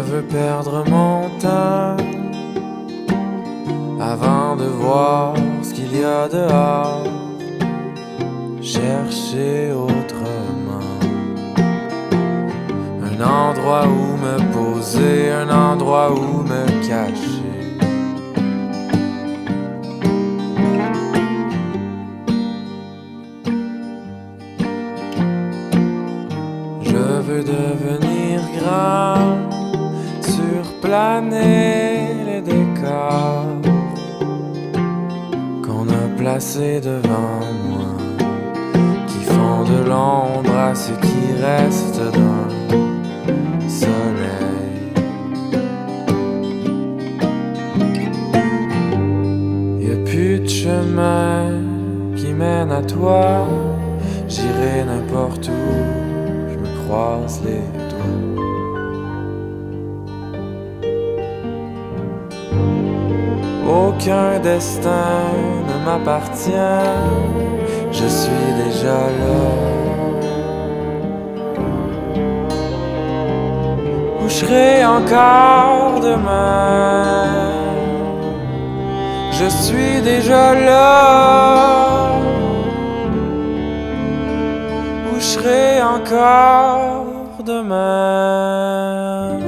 veux perdre mon temps avant de voir ce qu'il y a dehors, chercher autrement un endroit où me poser, un endroit où me cacher. Je veux devenir grand, surplaner les décors qu'on a placés devant moi, qui font de l'ombre à ce qui reste d'un soleil. Y'a plus de chemin qui mène à toi, j'irai n'importe où, je me croise les doigts. Aucun destin ne m'appartient, je suis déjà là. Où je serai encore demain, je suis déjà là. Où je serai encore demain.